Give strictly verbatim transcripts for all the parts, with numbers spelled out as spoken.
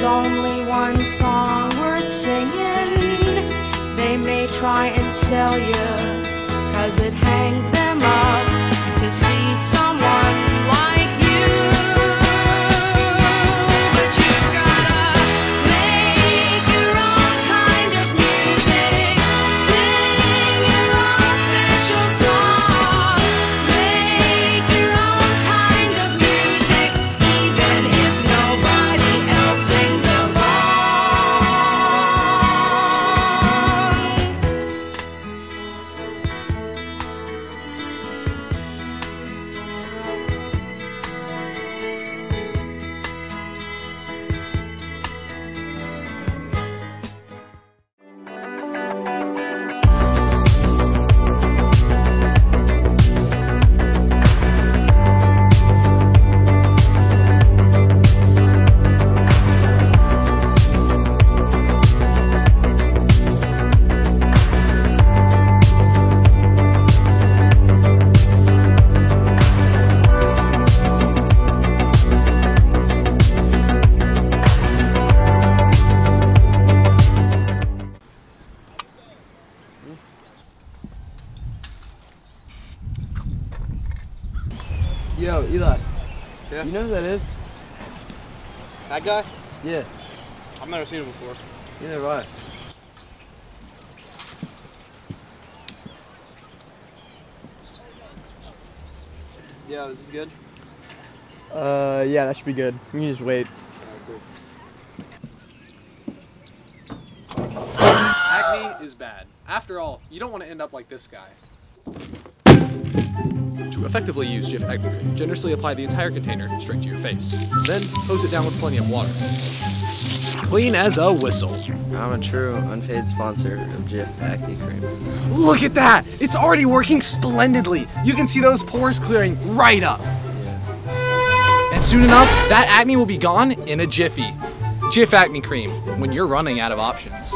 only one song worth singing. They may try and sell you, cause it hangs them up to see someone like you. But you've gotta make your own kind of music, sing your own special song, make your own kind of music, even if nobody else sings along. Yo, Eli. Yeah? You know who that is? That guy? Yeah. I've never seen him before. Neither have I. Yeah, this is good. Uh, yeah, that should be good. We can just wait. Acne is bad. After all, you don't want to end up like this guy. To effectively use Jif acne cream, generously apply the entire container straight to your face. Then hose it down with plenty of water. Clean as a whistle. I'm a true unpaid sponsor of Jif acne cream. Look at that! It's already working splendidly. You can see those pores clearing right up. Yeah. And soon enough, that acne will be gone in a jiffy. Jif acne cream, when you're running out of options.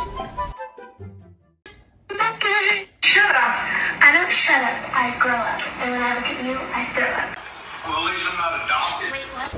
Shut up! I don't shut up, I grow up. And when I look at you, I throw up. Well, at least I'm not adopted. Wait, what?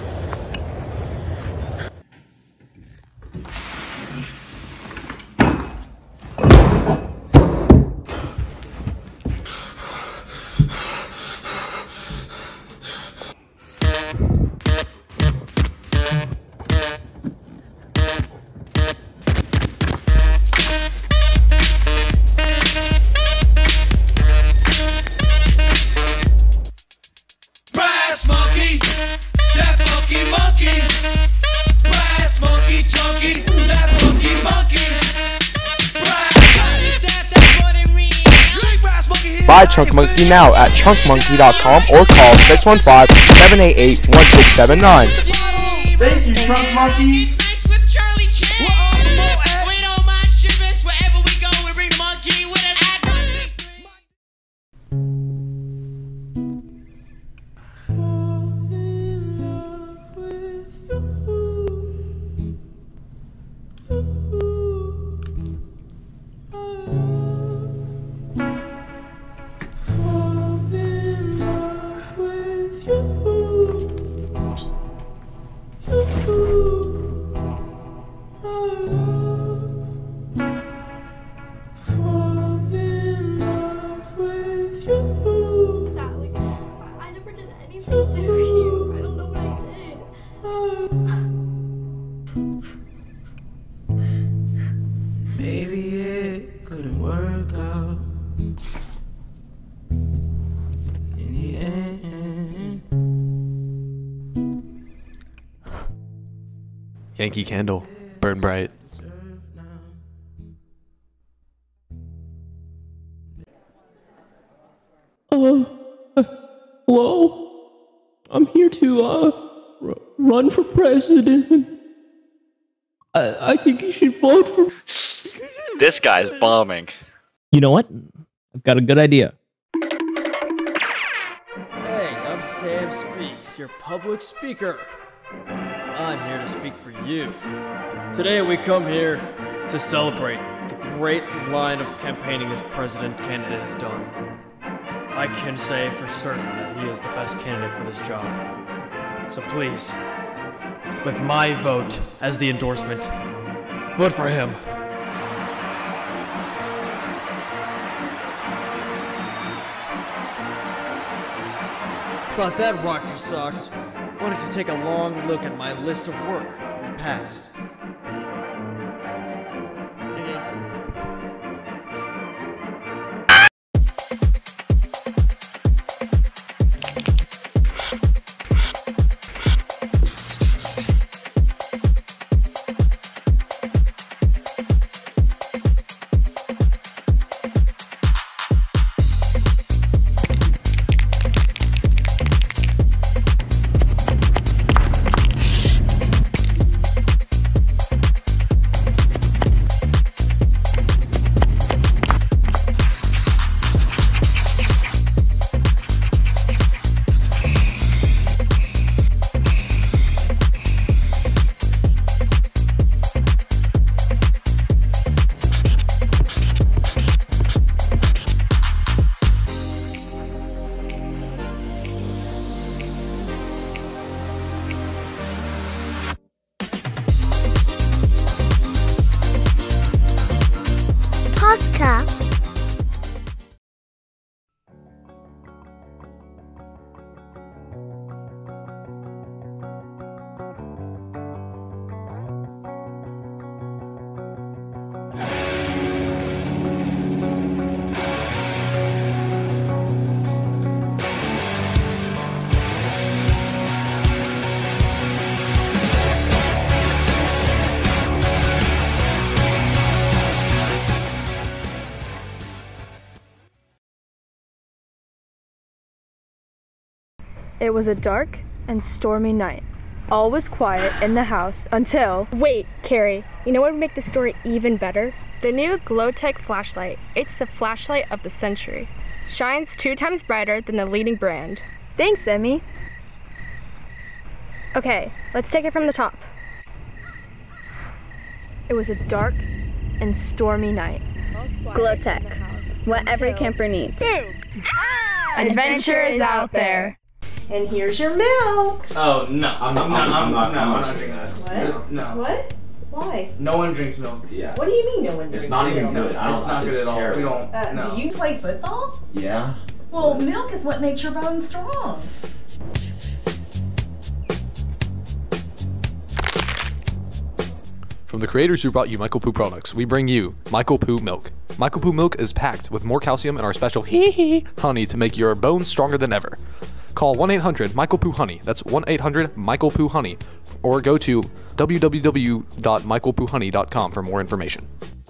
Buy Chunk Monkey now at chunk monkey dot com or call six one five, seven eight eight, one six seven nine. Thank you, Trunk Monkey. Maybe it couldn't work out in the end. Yankee Candle, burn bright. Uh, uh, hello? I'm here to, uh, r run for president. I, I think you should vote for... This guy's bombing. You know what? I've got a good idea. Hey, I'm Sam Speaks, your public speaker. I'm here to speak for you. Today we come here to celebrate the great line of campaigning this president candidate has done. I can say for certain that he is the best candidate for this job. So please, with my vote as the endorsement. Vote for him. Thought that rocked your socks. Why don't you take a long look at my list of work in the past? Posca. It was a dark and stormy night. All was quiet in the house until... Wait, Carrie, you know what would make the story even better? The new Glow-Tech flashlight. It's the flashlight of the century. Shines two times brighter than the leading brand. Thanks, Emmy. Okay, let's take it from the top. It was a dark and stormy night. Glow-Tech, what every camper needs. Adventure is out there. And here's your milk. Oh no! I'm not. No, I'm, I'm not. no, I'm not not drinking this. What? This, no. What? Why? No one drinks milk. Yeah. What do you mean no one drinks It's not even milk? good. I don't, It's not it's good at all. terrible. We don't. Uh, no. Do you play football? Yeah. Well, milk is what makes your bones strong. From the creators who brought you Michael Poo products, we bring you Michael Poo Milk. Michael Poo Milk is packed with more calcium in our special hee hee honey to make your bones stronger than ever. Call one eight hundred Michael Poo Honey. That's one eight hundred Michael Poo Honey. Or go to w w w dot michael poo honey dot com for more information.